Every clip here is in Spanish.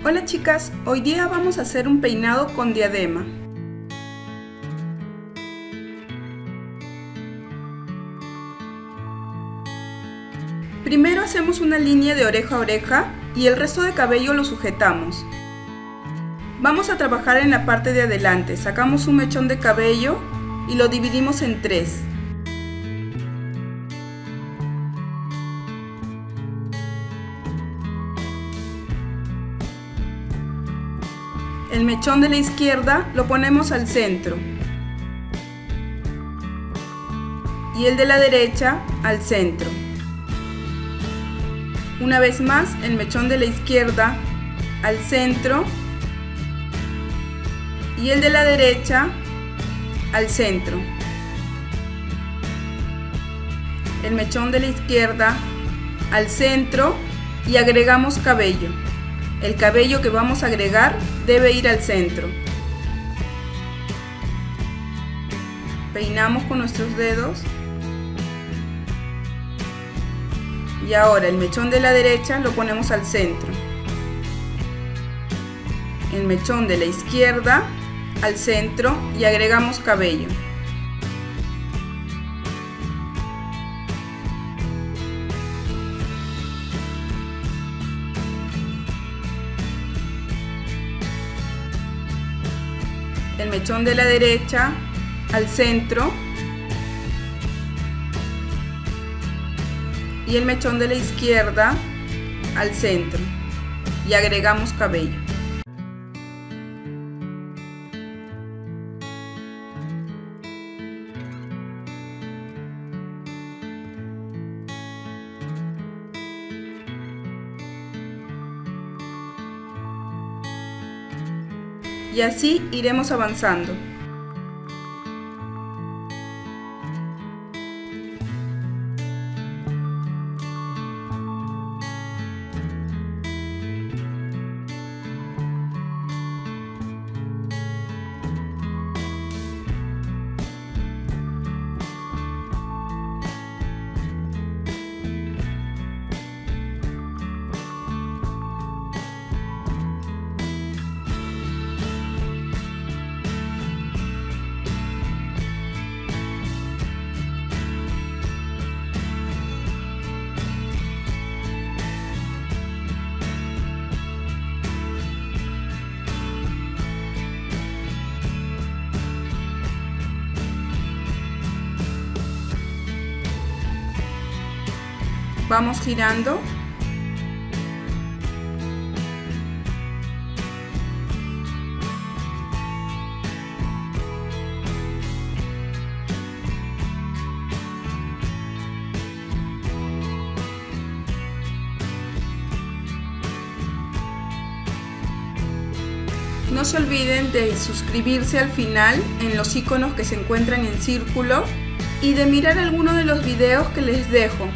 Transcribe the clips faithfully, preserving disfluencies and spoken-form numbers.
Hola chicas, hoy día vamos a hacer un peinado con diadema. Primero hacemos una línea de oreja a oreja y el resto de cabello lo sujetamos. Vamos a trabajar en la parte de adelante, sacamos un mechón de cabello y lo dividimos en tres. El mechón de la izquierda lo ponemos al centro y el de la derecha al centro. Una vez más, el mechón de la izquierda al centro y el de la derecha al centro. El mechón de la izquierda al centro y agregamos cabello. El cabello que vamos a agregar debe ir al centro. Peinamos con nuestros dedos. Y ahora el mechón de la derecha lo ponemos al centro. El mechón de la izquierda al centro y agregamos cabello. El mechón de la derecha al centro y el mechón de la izquierda al centro y agregamos cabello. Y así iremos avanzando. Vamos girando. No se olviden de suscribirse al final en los iconos que se encuentran en círculo y de mirar alguno de los videos que les dejo.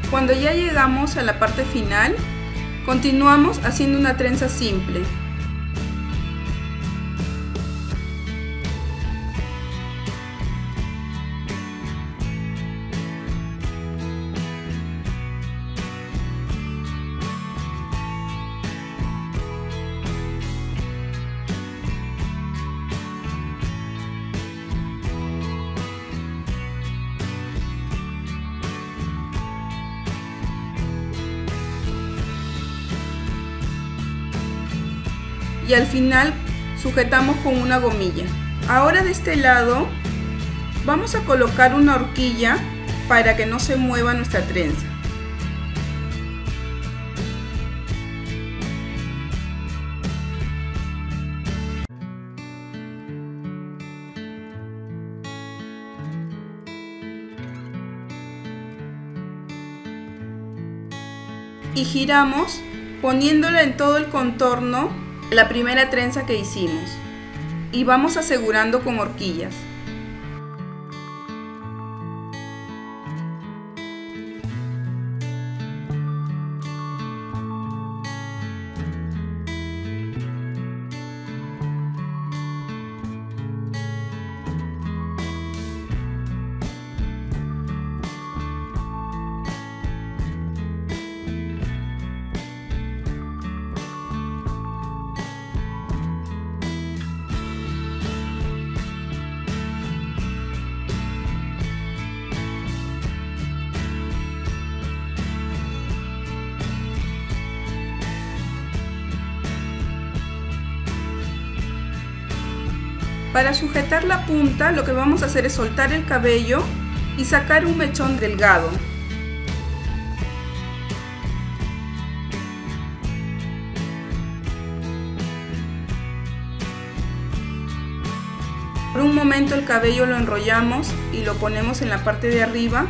Cuando ya llegamos a la parte final, continuamos haciendo una trenza simple. Y al final sujetamos con una gomilla. Ahora de este lado vamos a colocar una horquilla para que no se mueva nuestra trenza. Y giramos poniéndola en todo el contorno la primera trenza que hicimos y vamos asegurando con horquillas. Para sujetar la punta, lo que vamos a hacer es soltar el cabello y sacar un mechón delgado. Por un momento el cabello lo enrollamos y lo ponemos en la parte de arriba.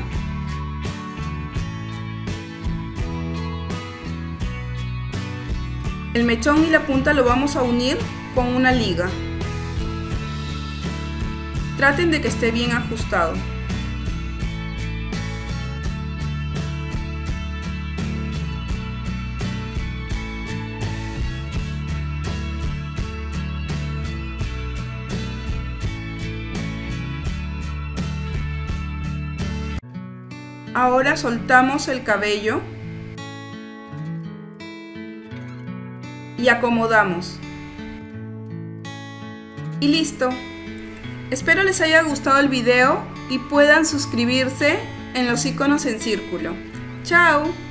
El mechón y la punta lo vamos a unir con una liga. Traten de que esté bien ajustado. Ahora soltamos el cabello y acomodamos. Y listo. Espero les haya gustado el video y puedan suscribirse en los iconos en círculo. ¡Chao!